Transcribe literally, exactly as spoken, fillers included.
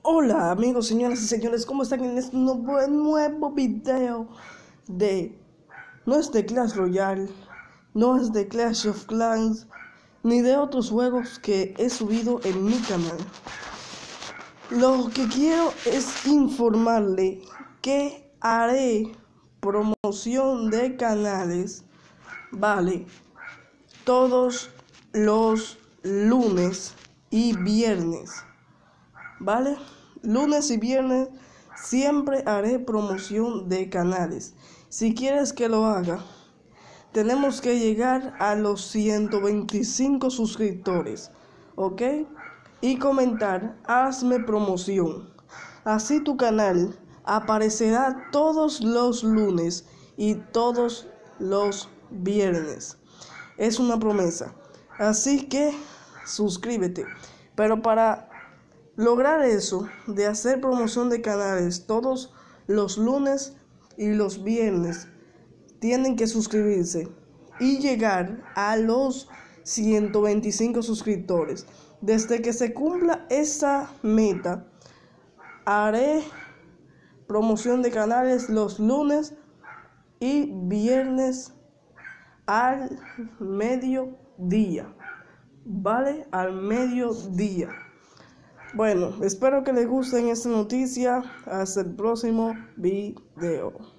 Hola amigos, señoras y señores, ¿cómo están en este nuevo, nuevo video de... No es de Clash Royale, no es de Clash of Clans, ni de otros juegos que he subido en mi canal. Lo que quiero es informarle que haré promoción de canales, vale, todos los lunes y viernes. ¿Vale? Lunes y viernes siempre haré promoción de canales. Si quieres que lo haga, tenemos que llegar a los ciento veinticinco suscriptores, ¿ok? Y comentar, hazme promoción. Así tu canal aparecerá todos los lunes y todos los viernes. Es una promesa. Así que suscríbete. Pero para lograr eso, de hacer promoción de canales todos los lunes y los viernes, tienen que suscribirse y llegar a los ciento veinticinco suscriptores. Desde que se cumpla esa meta, haré promoción de canales los lunes y viernes al mediodía. ¿Vale? Al mediodía. Bueno, espero que les guste esta noticia. Hasta el próximo video.